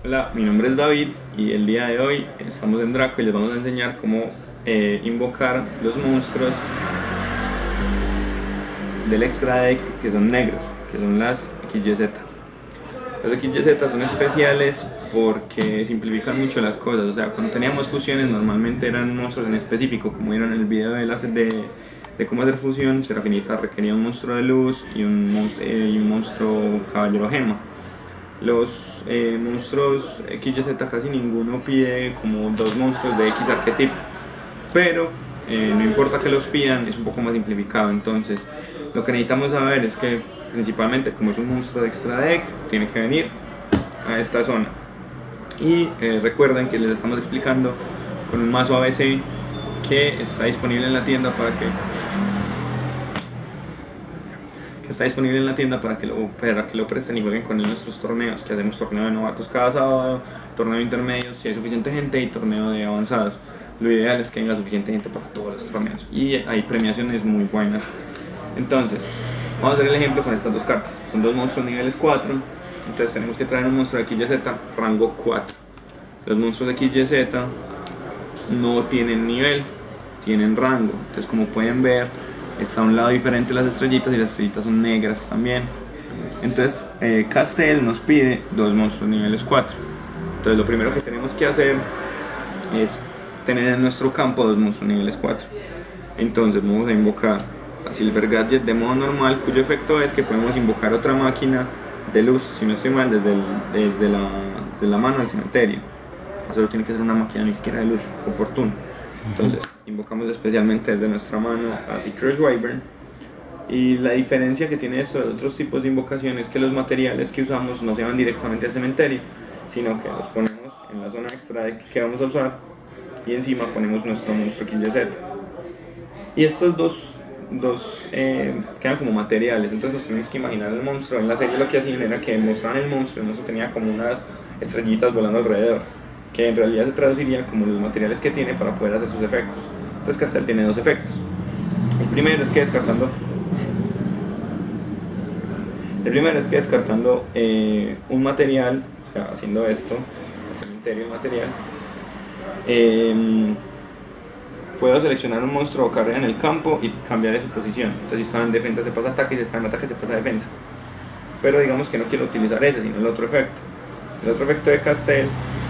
Hola, mi nombre es David y el día de hoy estamos en Draco y les vamos a enseñar cómo invocar los monstruos del extra deck que son negros, que son las XYZ. Los XYZ son especiales porque simplifican mucho las cosas. O sea, cuando teníamos fusiones normalmente eran monstruos en específico, como vieron en el video de cómo hacer fusión. Serafinita requería un monstruo de luz y un monstruo caballero gema. Los monstruos XYZ casi ninguno pide como dos monstruos de X arquetipo, pero no importa que los pidan, es un poco más simplificado. Entonces lo que necesitamos saber es que principalmente, como es un monstruo de extra deck, tiene que venir a esta zona. Y recuerden que les estamos explicando con un mazo ABC que está disponible en la tienda para que lo presten y jueguen con nuestros torneos, que hacemos torneo de novatos cada sábado, torneo de intermedios si hay suficiente gente y torneo de avanzados. Lo ideal es que haya suficiente gente para todos los torneos y hay premiaciones muy buenas. Entonces vamos a hacer el ejemplo con estas dos cartas. Son dos monstruos niveles 4, entonces tenemos que traer un monstruo de XYZ rango 4. Los monstruos de XYZ no tienen nivel, tienen rango. Entonces, como pueden ver, está a un lado diferente las estrellitas y las estrellitas son negras también. Entonces Castel nos pide dos monstruos niveles 4. Entonces lo primero que tenemos que hacer es tener en nuestro campo dos monstruos niveles 4. Entonces vamos a invocar a Silver Gadget de modo normal, cuyo efecto es que podemos invocar otra máquina de luz, si no estoy mal, desde la mano al cementerio. Solo tiene que ser una máquina ni siquiera de luz, oportuna. Entonces invocamos especialmente desde nuestra mano a Crush Wyvern. Y la diferencia que tiene esto de otros tipos de invocaciones es que los materiales que usamos no se van directamente al cementerio, sino que los ponemos en la zona extra de que vamos a usar y encima ponemos nuestro monstruo XYZ. Y estos dos quedan como materiales. Entonces nos tenemos que imaginar el monstruo. En la serie lo que hacían era que mostraban el monstruo tenía como unas estrellitas volando alrededor, que en realidad se traduciría como los materiales que tiene para poder hacer sus efectos. Entonces Castel tiene dos efectos. El primero es que descartando un material, o sea, haciendo esto, el cementerio del material, puedo seleccionar un monstruo o carrera en el campo y cambiar de su posición. Entonces si está en defensa se pasa a ataque y si está en ataque se pasa a defensa. Pero digamos que no quiero utilizar ese, sino el otro efecto. El otro efecto de Castel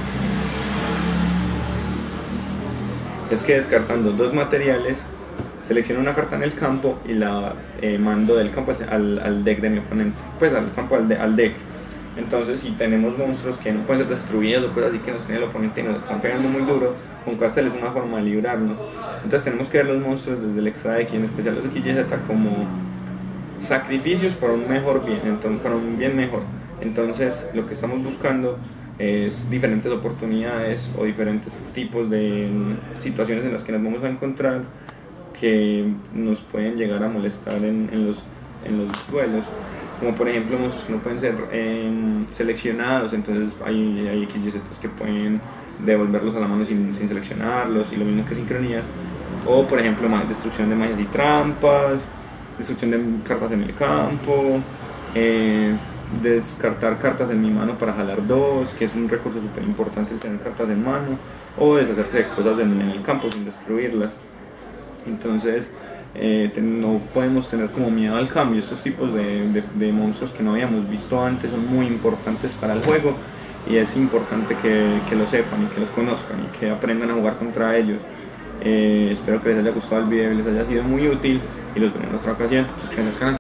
es que descartando dos materiales, selecciono una carta en el campo y la mando del campo al deck de mi oponente, pues al deck. Entonces si tenemos monstruos que no pueden ser destruidos o cosas así que nos tiene el oponente y nos están pegando muy duro, con Castel es una forma de librarnos. Entonces tenemos que ver los monstruos desde el extra deck, y en especial los XYZ, como sacrificios para un mejor bien, para un bien mejor. Entonces lo que estamos buscando es diferentes oportunidades o diferentes tipos de situaciones en las que nos vamos a encontrar que nos pueden llegar a molestar en los duelos, como por ejemplo monstruos que no pueden ser seleccionados. Entonces hay XYZ que pueden devolverlos a la mano sin seleccionarlos, y lo mismo que sincronías, o por ejemplo destrucción de magias y trampas, destrucción de cartas en el campo, descartar cartas en mi mano para jalar dos, que es un recurso súper importante el tener cartas en mano, o deshacerse de cosas en el campo sin destruirlas. Entonces no podemos tener como miedo al cambio. Estos tipos de monstruos que no habíamos visto antes son muy importantes para el juego, y es importante que lo sepan y que los conozcan y que aprendan a jugar contra ellos. Espero que les haya gustado el video y les haya sido muy útil, y los veré en otra ocasión. Suscríbanse al canal.